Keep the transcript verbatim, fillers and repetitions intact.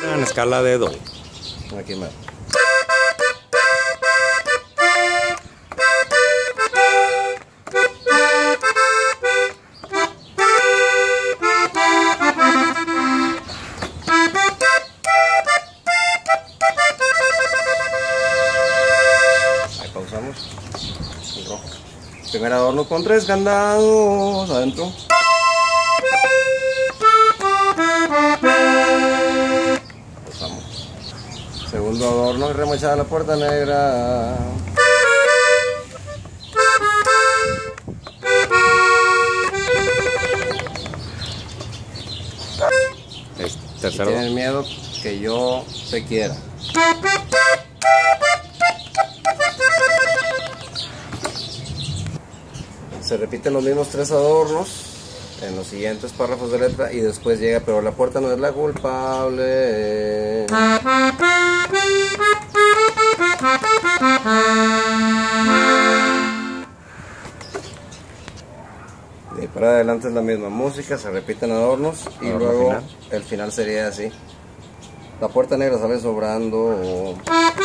En escala de do. Aquí más. Ahí pausamos. El rojo. Primer adorno con tres candados adentro. Pausamos. Segundo adorno y remachada la puerta negra. Es Si tercero. tienen miedo que yo te quiera. Se repiten los mismos tres adornos en los siguientes párrafos de letra y después llega, pero la puerta no es la culpable. De ahí para adelante es la misma música, se repiten adornos y Adorno luego final. el final sería así. La puerta negra sale sobrando.